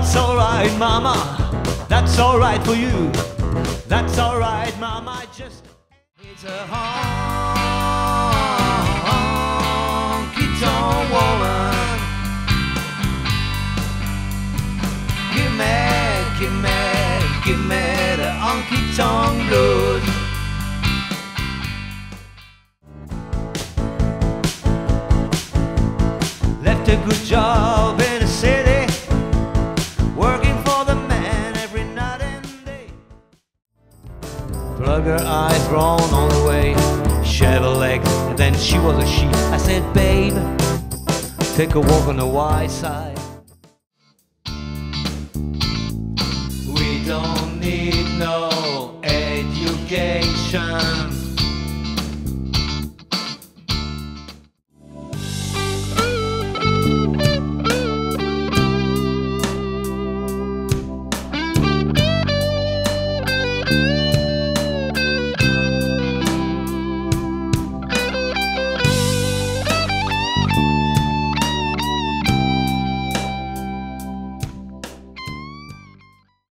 That's alright, mama, that's alright for you. That's alright, mama, just it's a honky-tonk woman. Give me the honky-tonk blues. Left a good job in the city, working for the man every night and day. Plug her eyes round on the way, shave her legs, and then she was a sheep. I said, babe, take a walk on the wide side. We don't need no education.